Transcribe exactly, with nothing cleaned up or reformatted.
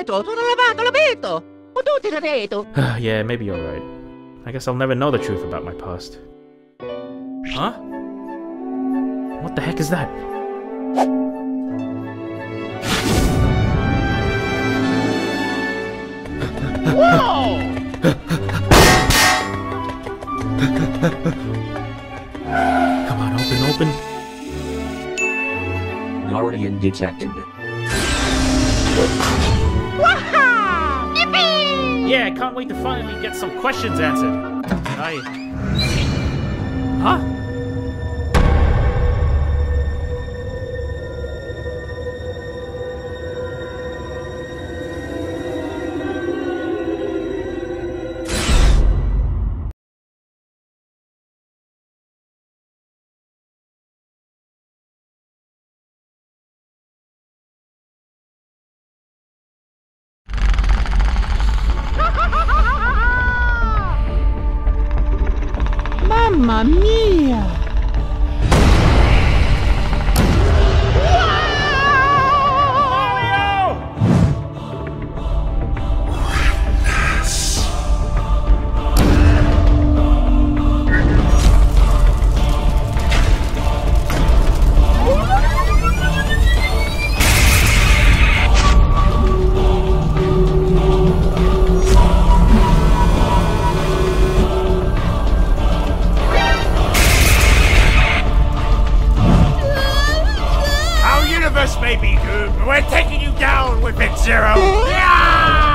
tutto! Sono lavato, l'ho visto! Ho tutti da detto! Yeah, maybe you're right. I guess I'll never know the truth about my past. Huh? What the heck is that? Whoa! Come on, open, open. Guardian detected. Waha! Yippee! Yeah, I can't wait to finally get some questions answered. I... Huh? Mamma mia! May be doomed, but we're taking you down with it, Zero! Yeah!